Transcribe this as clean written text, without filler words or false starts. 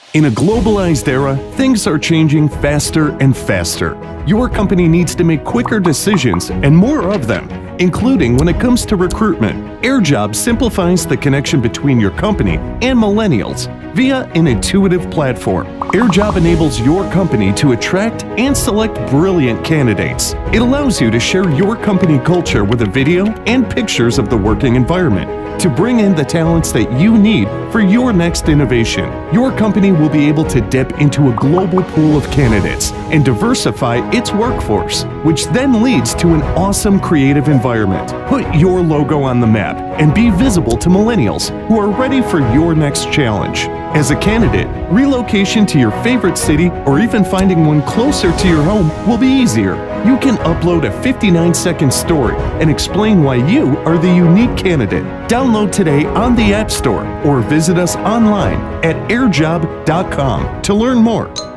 In a globalized era, things are changing faster and faster. Your company needs to make quicker decisions and more of them, including when it comes to recruitment. AirJob simplifies the connection between your company and millennials via an intuitive platform. AirJob enables your company to attract and select brilliant candidates. It allows you to share your company culture with a video and pictures of the working environment to bring in the talents that you need for your next innovation. Your company will be able to dip into a global pool of candidates and diversify its workforce, which then leads to an awesome creative environment. Put your logo on the map and be visible to millennials who are ready for your next challenge. As a candidate, relocation to your favorite city or even finding one closer to your home will be easier. You can upload a 59-second story and explain why you are the unique candidate. Download today on the App Store or visit us online at airjob.com to learn more.